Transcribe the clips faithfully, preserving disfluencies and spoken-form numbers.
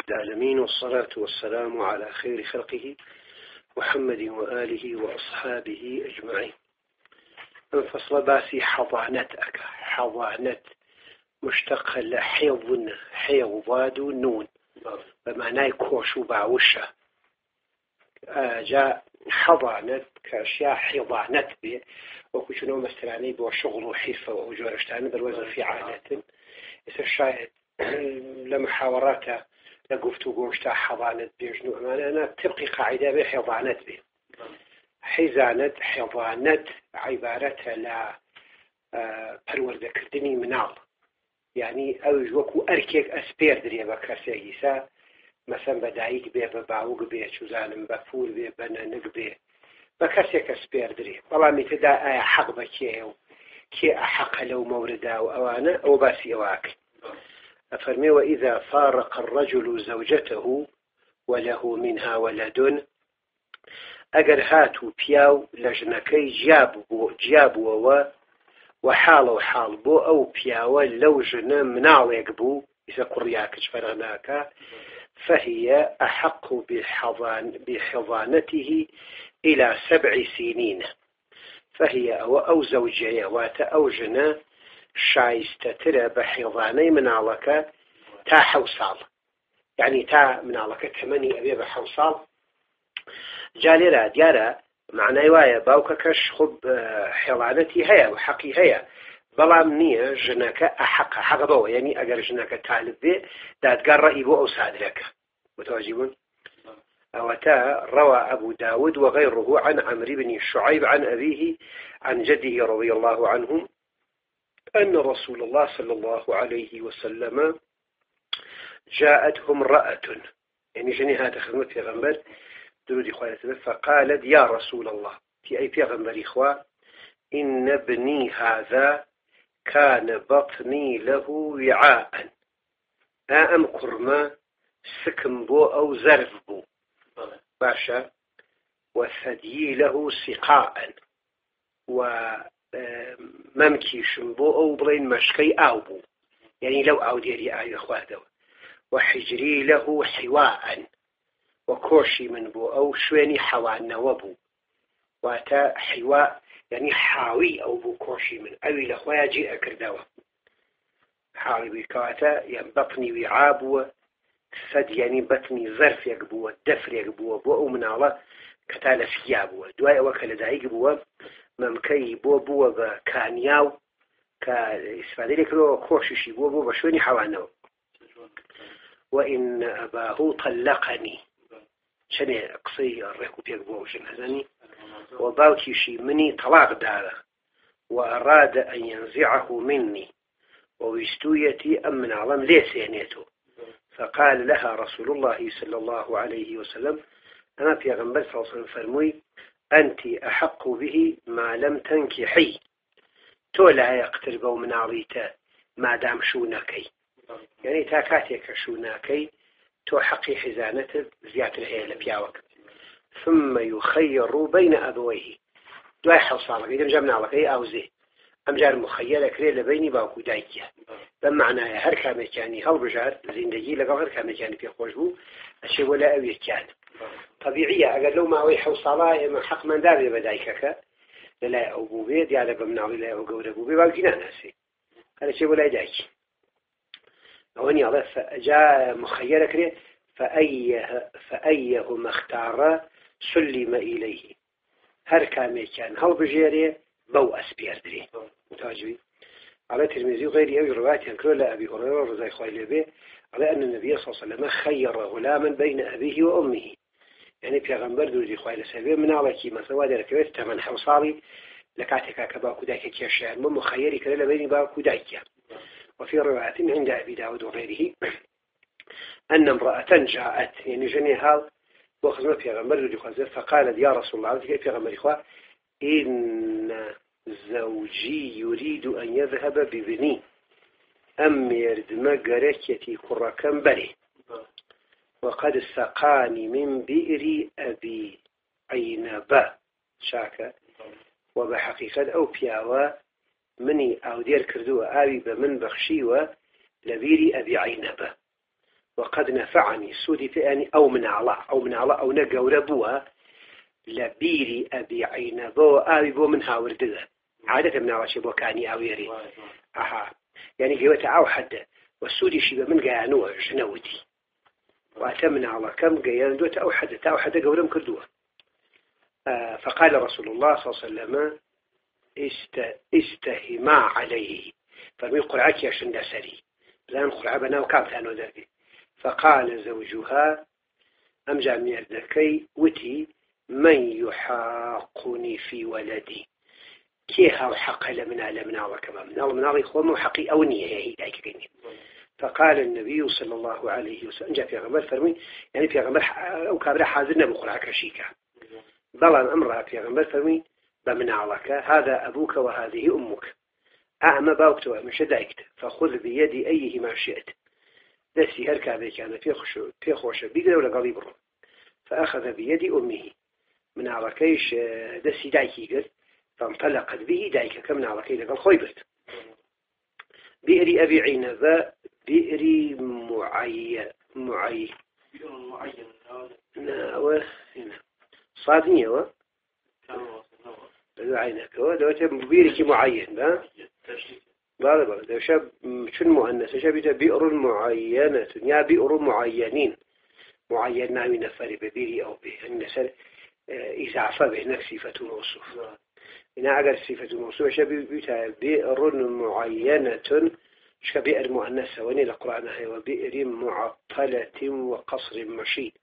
العالمين، والصلاة والسلام على خير خلقه محمد وآله وأصحابه أجمعين. انفصل باسي حضانتك حضانت مشتق لحيض حيضاد نون بمعنى كوش وباوشة. جاء حضانت كأشياء حضانت به وكشنو مستراني بوشغل وحرفة وجورشتان بالوزن في عادة الشاهد لمحاوراته لقفتو قوشتا حضانت بيجنو أمانا أنا تبقي قاعدة بحضانت به. حزانت حضانت عبارة لا پروردة كردني منال، يعني أوج وكو أركيك أسبير دريا بكرسيسا مثلا بدايك بيه بباوق بيه شوزانم بفور بيه بنانق بيه بكرسيك أسبير دريا والله متدا آية حق بكيه كي أحق لو موردا وأوانا أو باسي أواك أفرمي وإذا فارق الرجل زوجته وله منها ولد أجر هاتو بياو لجنكي جابو جابو وحال حال بو أو بياو لو جنا مناويك بو إذا قرياك فرغناك فهي أحق بحضان بحضانته إلى سبع سنين. فهي أو أو زوجية وات أو جنا شايستتر بحضاني منالك تا حوصال، يعني تا منالك ثمانية أبي بحوصال جالي را ديارة معنى وايا باوككش خب حضانتي هيا وحقي هيا بلام نية جناك أحق حق بو، يعني أجر جناك تعلب به دادقار رأي بو أو صادرك متواجبون. أوتا روى أبو داود وغيره عن عمرو بن شعيب عن أبيه عن جده رضي الله عنهم أن رسول الله صلى الله عليه وسلم جاءتهم امرأة، يعني جني هذا خدمة في غنبر درودي خوالة فقالت يا رسول الله في أي في غنبر إخوة إن ابني هذا كان بطني له وعاء أم كرما سكن بو أو زرف بو باشا وثدي له سقاء وممكي شنبو أو بلين مشكي أو بو، يعني لو أو ديري آي أخواته وحجري له حواء وكوشي من بو أو شويني حوان وبو واتا حواء يعني حاوي أو بو كوشي من أوي لأخويا جي أكردوا حاوي بكواتا يعني بطني وعاب فد يعني بطني ظرف يقبو الدفر يقبو بو من الله كتال سيابو دواء وكال دايق بو ممكي بو بو بكانياو كإسفادي لك بو كوشيشي بو بو بشويني حوانو وإن أباه طلقني شنو قصي الريكو بيقبو وشن هزاني وباوكيشي مني طلاق داره وأراد أن ينزعه مني ووستويتي أمن علم ليس ينيته. فقال لها رسول الله صلى الله عليه وسلم أنا في غنبر صلى الله عليه وسلم فرموي أنت أحق به ما لم تنكحي تولا يقتربوا من عريته ما دام شوناكي، يعني تاكاتيك شوناكي تو حقي حزانته زيادة هي لبياوك ثم يخير بين أبويه دواء حصالك إذا جمعنا لك أي أوزي أم جار مخيلة كريلة بيني باوكو دايكيا بمعنى هر كامكاني هل بجار زندگي لقل هر كامكاني في خوشبو الشيء ولا أوي كان طبيعية أقل لو ما أوي حوصالة ما حق من دابي بدايكك لا أبو بيد يعني بمنعوي لا أبو أبو بيد والجنان هسي هذا الشيء ولا دايك أوني الله فجاء مخيلة كريلة فأيه فأيه ما اختار سلم إليه هر كامكان هل بجاري بو أسبير دري متواجبي. على ترمذي وغيره أو روايات ينكر لأبي هريرة رضي الله عنه به على أن النبي صلى الله عليه وسلم خير غلاما بين أبيه وأمه، يعني في غنبر رضي الله عنه من على كي ما سوى ذلك بيت تمن حوصالي لكاتك كباكو دايك كيشان من مخير كلا بين باكو دايك. وفي روايات عند أبي داود وغيره أن امرأة جاءت يعني جنيها وخزمت في غنبر رضي الله عنه فقالت يا رسول الله في غنبر إخوة إن زوجي يريد أن يذهب ببني أم يرد مقركتي كركا بري وقد سقاني من بئر أبي عينبا شاكا وبحقيقة أو بياوا مني أو دير كردوا آبي بمن بخشيوا لبير أبي عينبا وقد نفعني سودي فيعني أو من الله أو من الله أو نجور بوها لبيري أبي عين بو أبي بو من هاوردها عادة من الله شبو كاني أويري أها يعني جوته أو حد والسودي شبه من جانوه جنودي وأتمنى الله كم جيان دوت أو حد أو حد جورم كردوه آه فقال رسول الله صلى الله عليه وسلم است استهما عليه فرمي قرعك يا شندسري لأن قرع بنا وكان ثانو ذلك فقال زوجها أم جامع ذكي وتي من يحاقني في ولدي كيها وحق لمن لمن الله كمان من الله من الله إخوة محقي أو نية هي ذاك كني فقال النبي صلى الله عليه وسلم جاء في غمر فرمي يعني في غمر أو كابر حاضرنا بقرعك رشيكا ضل أمرها في غمر فرمي بمن علىك هذا أبوك وهذه أمك أعمى باوكت ومش دايكت فخذ بيدي أيهما شئت دسي هركابي كان في خوش في خوش بيقدر ولا قليل بره فأخذ بيد أمه من علىكيش دسي دايكي قل فانطلقت به دايكا كمن علىكي لقال خويبت بئري أبي عنبة بئري معي معي ناوه هنا صادنية و عينك هو دوت بيرك معين ها بله بله ده شاب شن مؤنث شاب بئر معينة يا بئر معينين معين ناوي نفر ببيري أو به النسل إذا عفى به نفس صفة موصوف إن أجر صفة موصوف شاب بيتا بئر معينة شبئر مؤنثة وني القرآن هي وبئر معطلة وقصر مشيد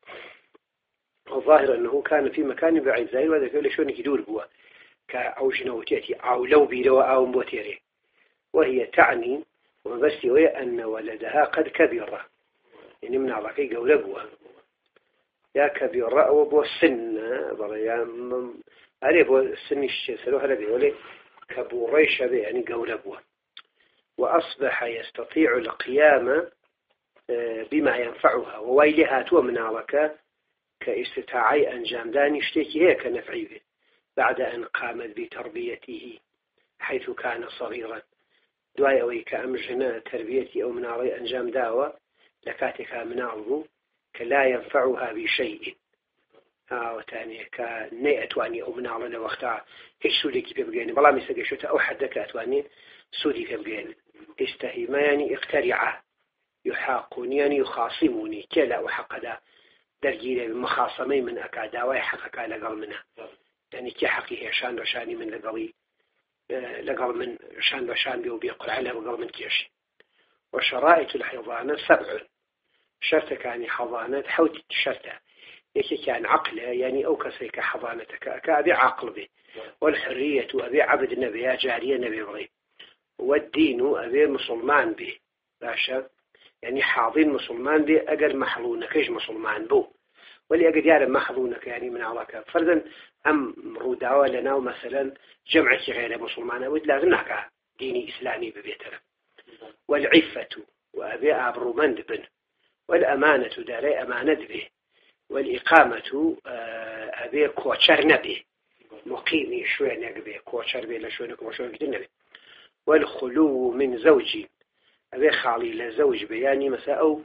الظاهر أنه كان في مكان بعيد زي وهذا كله شو يدور بوا كأوجنا وتأتي أو لو بيروا أو موتيري وهي تعني وبس وهي أن ولدها قد كبر يعني من علاقة قول بوا يا كبر أو بوا السن بريا أري بوا السن الشسلوها لبي ولي كبوريش به يعني قول بوا وأصبح يستطيع القيام بما ينفعها وويلها تو من علاقة كاستطاعي أنجام داني اشتكي هيك نفعي به بعد أن قامت بتربيته حيث كان صغيرا دواي أوي كأمجنا تربيتي أو من علي أنجام داوة لكاتك من عضو كلا ينفعها بشيء ها وتاني كني أتواني أو من علي وقتها هيك سودي كيف بقيني بلا مسجى شوتا أو حدك أتواني سودي كيف بقيني استهيما يعني اقترعه يحاقوني يعني يخاصموني كلا وحق دا درجيلي بمخاصمي من أكادا ويحقك لقل منها يعني كي حقي هي شان وشاني من لقلي لقل من شان وشان بي وبيقل عليها وقل من كيش وشرائط الحضانة سبع شرط كان حضانة حوت شرطة يكي كان عقله يعني أو كسيك حضانتك كأبي عقل به والحرية أبي عبد النبي يا جارية نبي بغي والدين أبي مسلمان به باشا يعني حاضين مسلمان به أقل محلونك إيش مسلمان بو ولي أقد يعلم محظونك يعني من علاقة فرضا أم روداوة لنا مثلا جمعة غير مسلمان أود لازمناك ديني إسلامي ببيتنا والعفة وأبي أبرو مند بن والأمانة داري أمانة به والإقامة أبي كوشر نبي مقيمي شوية نبي كوشر بي لشوينكم وشوينك دي والخلو من زوجي أبي خالي لزوج بياني مساء أو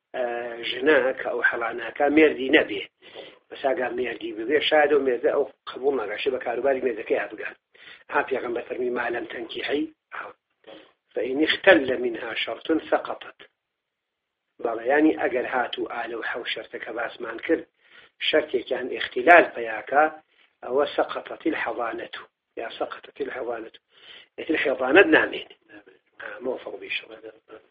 جناك أو حلاناك مردي نبي بس أقام مردي ببيع شاهد ومردي أو قبولنا عشبة كاروباري مردي كي أبقى هات يا غنبة ترمي ما لم تنكحي فإن اختل منها شرط سقطت بلا يعني أقل هاتوا آلو حو شرطك باس ما انكر شرطي كان اختلال فياكا أو سقطت الحضانة يا سقطت الحضانة الحضانة نامين موفق بيشغل